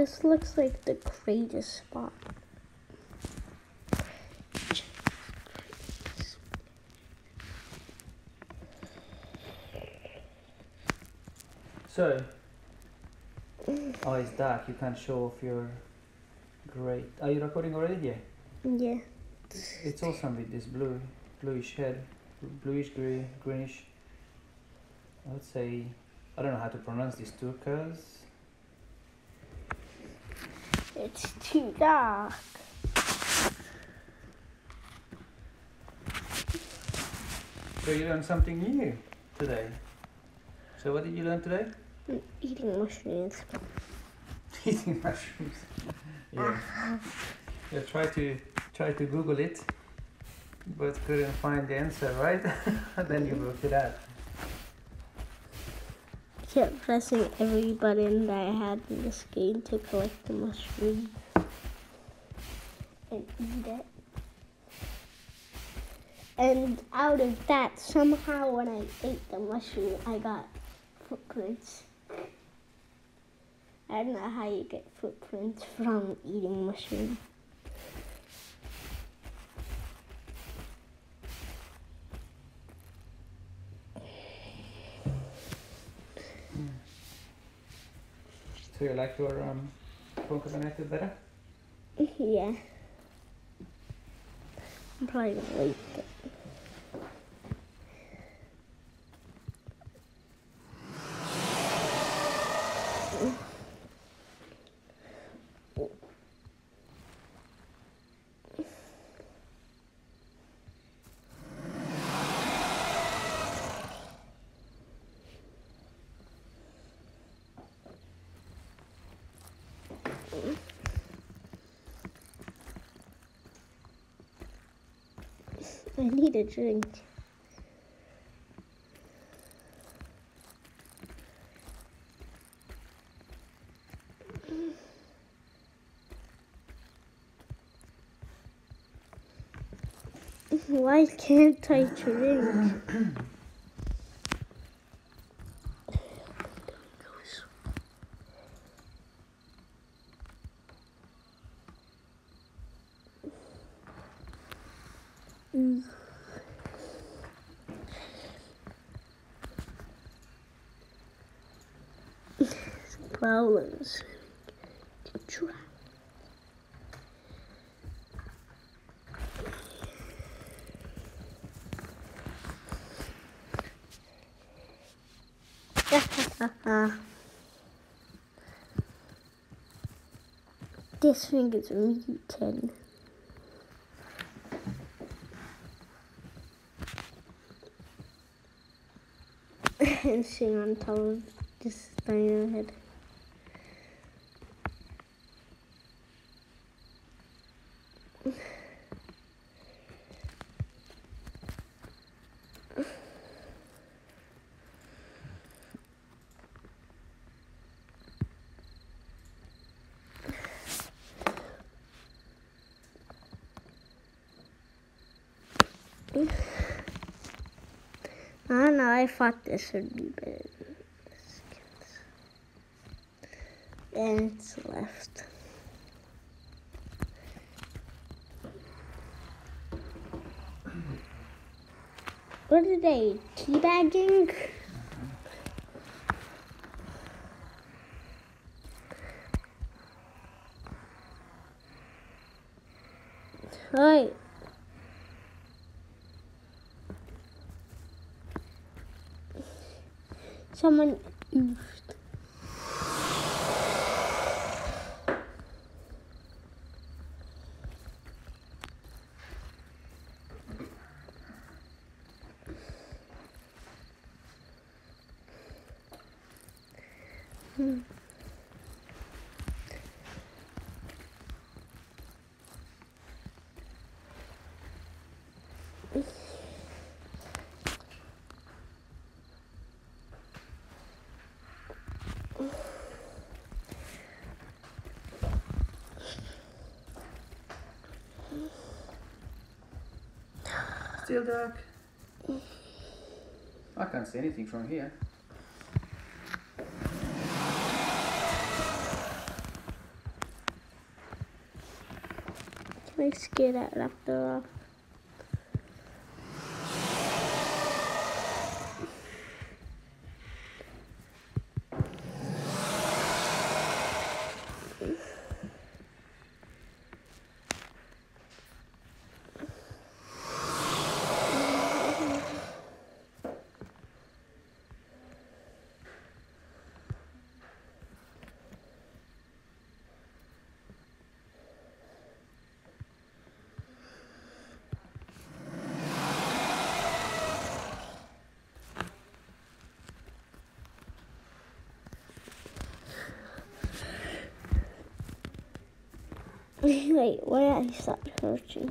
This looks like the greatest spot. So, oh, it's dark. You can't show off your great. Are you recording already? Yeah. Yeah. It's awesome with this bluish head, bluish greenish. I would say, I don't know how to pronounce these turquoise. It's too dark. So you learned something new today. So what did you learn today? Eating mushrooms. Eating mushrooms. Yeah. Yeah. Try to Google it, but couldn't find the answer, right? Then you worked it out. Kept pressing every button that I had in this game to collect the mushroom and eat it. And out of that, somehow when I ate the mushroom, I got footprints. I don't know how you get footprints from eating mushroom. So you like your phone connected better? Yeah. I'm probably gonna wait. I need a drink. Why can't I drink? Problems to try. This thing is muted. And sing on top of this dino head. I don't know, I thought this would be better than this. And it's left. What are they, teabagging? Right. Someone oofed. Still dark. I can't see anything from here. I scared that raptor off. Wait, why I stopped searching?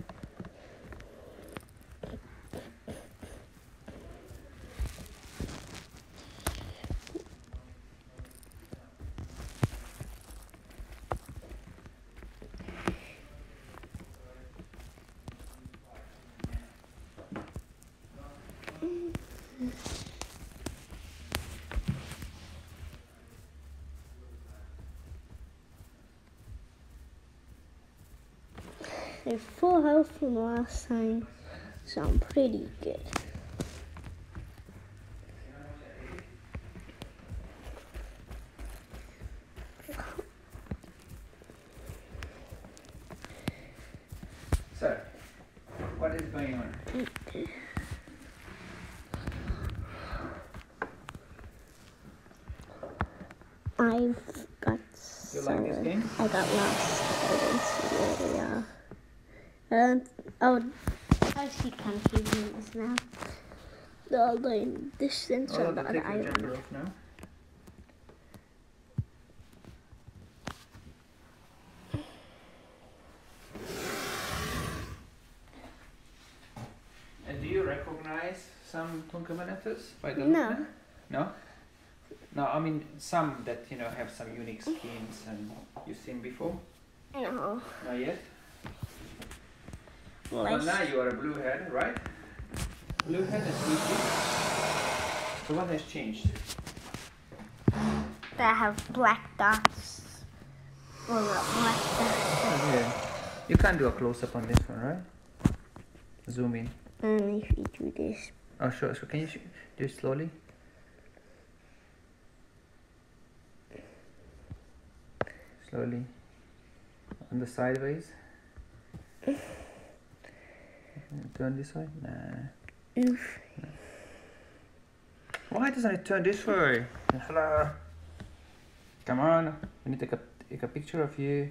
They're full health from last time, so I'm pretty good. So, what is going on? I've got You like this game? I got lost. I didn't see where they are. I see confusions now. The distance Oh, of the take other your island. jumper off now. And do you recognize some Tunkamanethus by the look No. now? No? No, I mean some that have some unique skins and you've seen before? No. Not yet? Well, I Well, now you are a bluehead, right? Bluehead and sleepy. So what has changed? that have black dots. Well, not black dots. Oh, yeah. You can't do a close-up on this one, right? Zoom in. Only if you do this. Oh, sure. So can you do it slowly? Slowly. On the sideways. Turn this way? Nah. Oof. Why doesn't it turn this way? Hello. Come on. We need to take a picture of you.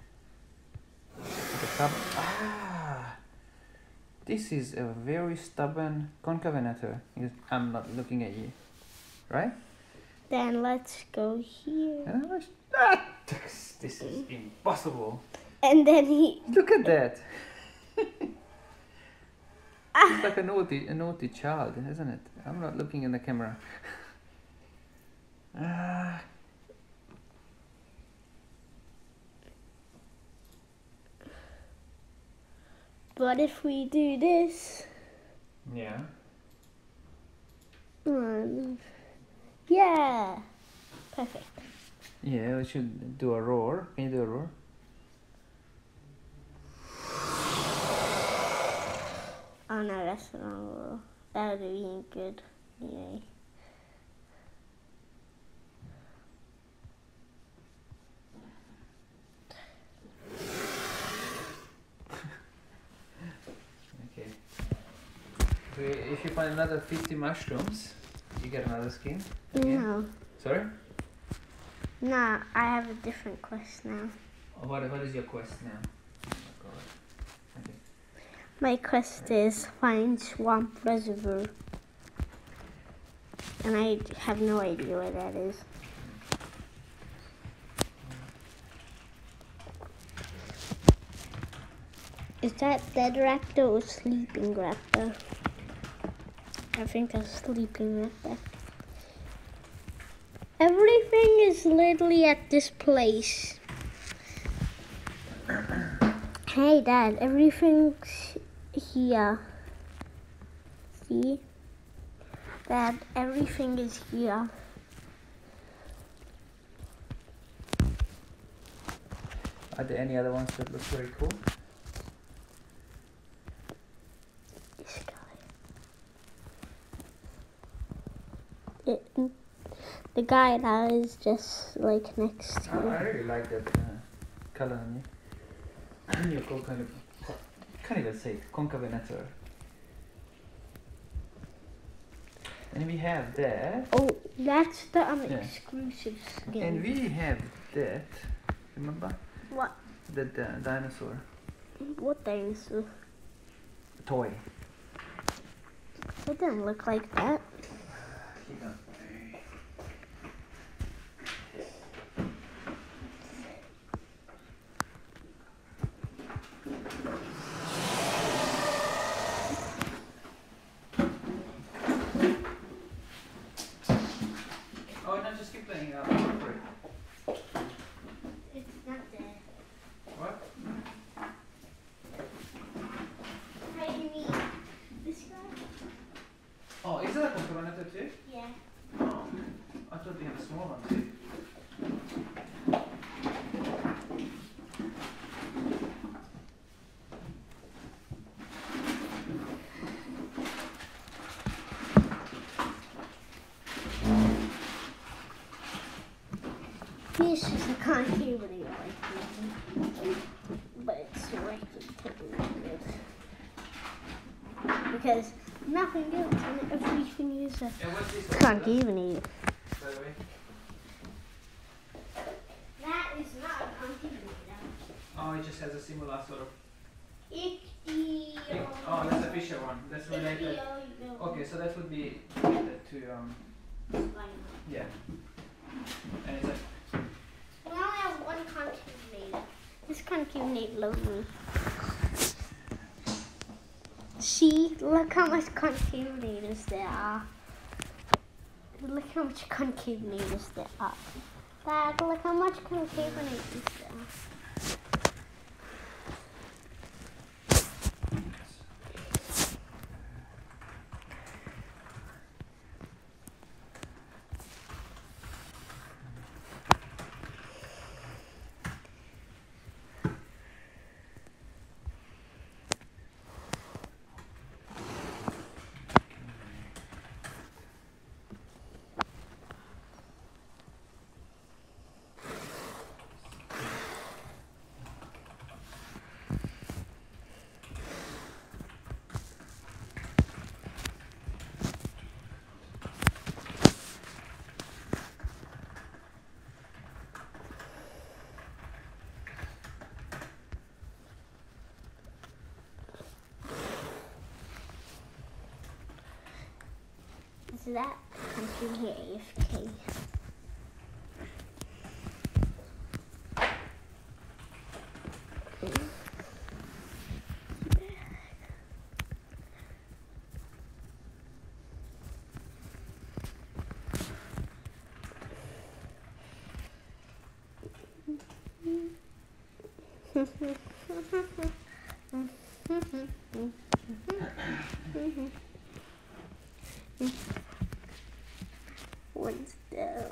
Ah. This is a very stubborn concavenator. I'm not looking at you. Right? Then let's go here. This is impossible. And then he. Look at that. It's like a naughty child, isn't it? I'm not looking in the camera. But if we do this. Yeah. Yeah. Perfect. Yeah, we should do a roar. Can you do a roar? Oh no, that's the wrong rule. That would be good. Anyway. Okay. So if you find another 50 mushrooms, you get another skin? No. Sorry? Nah, I have a different quest now. What is your quest now? Oh my god. Okay. My quest is find Swamp Reservoir. And I have no idea where that is. Is that dead raptor or sleeping raptor? I think that's sleeping raptor. Everything is literally at this place. Hey Dad, everything's here. See? Dad, everything is here. Are there any other ones that look very cool? the guy that is just like next to I you. really like that color on you. You're kind of, can't even say it, concave natural. And we have that. Oh, that's the Yeah. exclusive skin. And we have that. Remember? What? The dinosaur What dinosaur? toy. It didn't look like that. Oh no, just keep playing. It's not there. What? How do you mean? This guy? Oh, is that a concave too? Yeah. Oh, I thought they had a small one too. He's just a concavity like this. But it's rectangular good. Because nothing else and everything is a And what's this? concavity. By the way? That is not a concavity. Oh, it just has a similar sort of. Ichthyoloid. Oh, that's a Fisher one. That's related. Okay, so that would be related to yeah. And it's a. We only have one concavity. This concavity loves me. See, look how much concavities there are. Look how much concavities there are. Dad, look how much concavities there are. Is that computer AFK? One's down.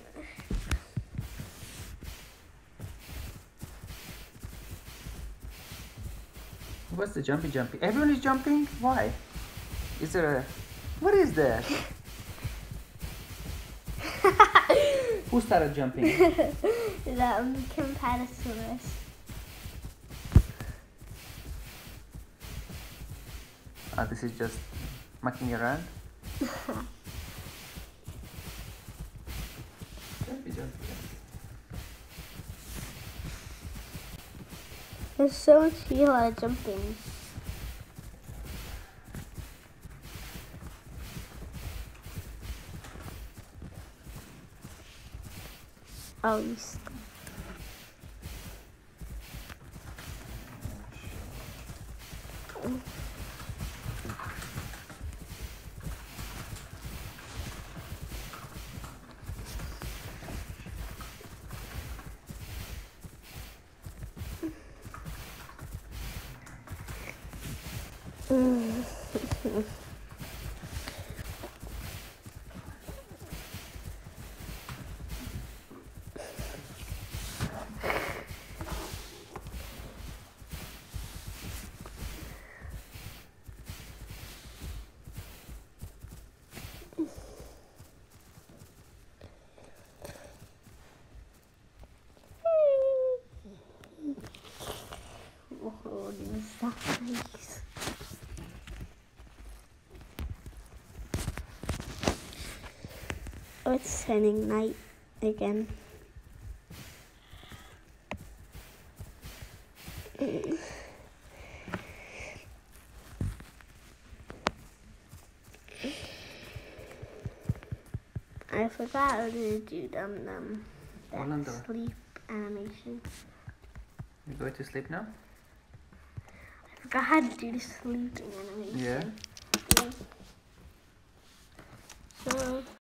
What's the jumpy? Everyone is jumping? Why? Is there a. What is that? Who started jumping? The Compatosaurus. This is just mucking around. Jumpy. There's so much people jumping. Oh, you buildings. That's nice. Oh, it's turning night again. I forgot how to do that sleep animation. You go to sleep now? I forgot how to do the sleeping animation. Yeah. So